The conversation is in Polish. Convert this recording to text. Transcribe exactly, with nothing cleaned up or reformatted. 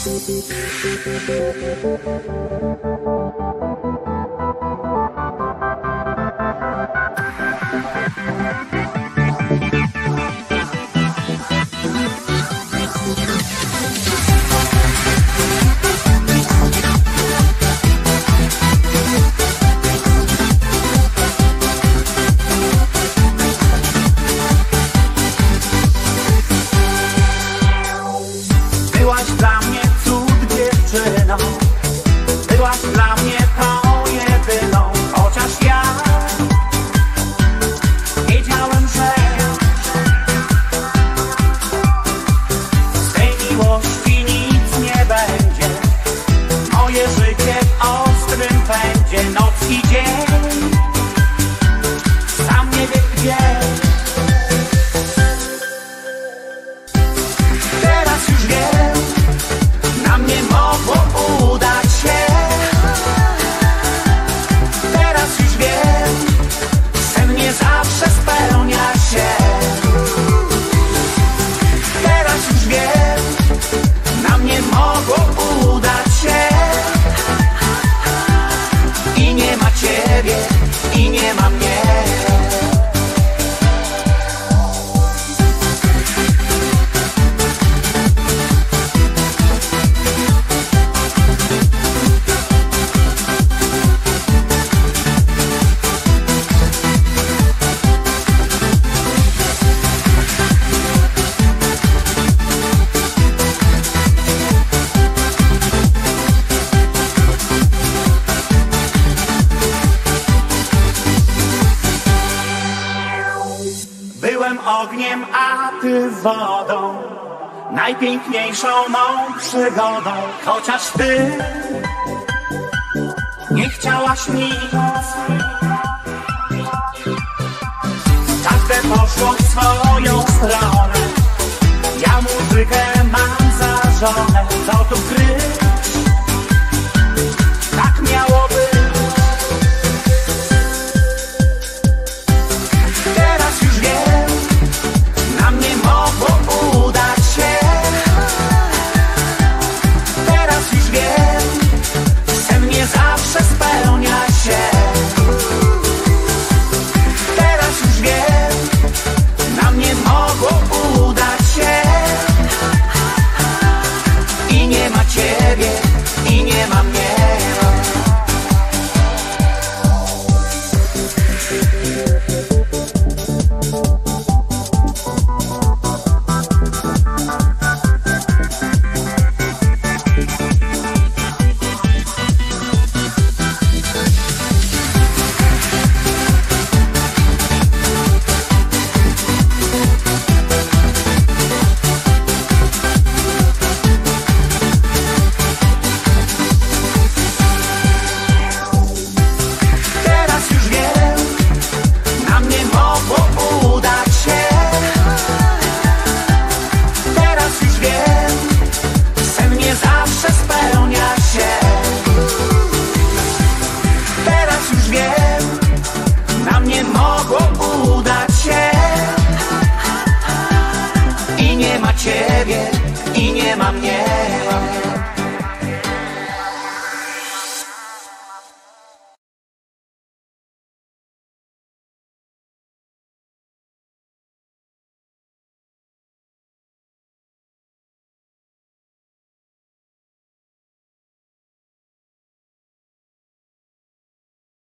Byłaś dla mnie cud, dziewczyno, byłaś dla mnie tą jedyną, chociaż ja wiedziałem, że z tej miłości nic nie będzie. Moje życie w ostrym pędzie, noc i dzień, sam nie wiem gdzie. Teraz już wiem, nam nie mogło udać się. Teraz już wiem, sen nie zawsze spełnia się. Teraz już wiem, nam nie mogło udać się. I nie ma ciebie, i nie ma mnie. Byłem ogniem, a ty wodą, najpiękniejszą mą przygodą. Chociaż ty nie chciałaś nic, każde poszło w swoją stronę. Ja muzykę mam za żonę, co tu kryć, tak miało być. Teraz już wiem, nam nie mogło udać się. Teraz już wiem, sen nie zawsze spełnia się. Teraz już wiem, nam nie mogło udać się. I nie ma ciebie, i nie ma mnie. Teraz już wiem, nam nie mogło udać się. Teraz już wiem, sen nie zawsze spełnia się. Teraz już wiem, nam nie mogło udać się. I nie ma ciebie, i nie ma mnie.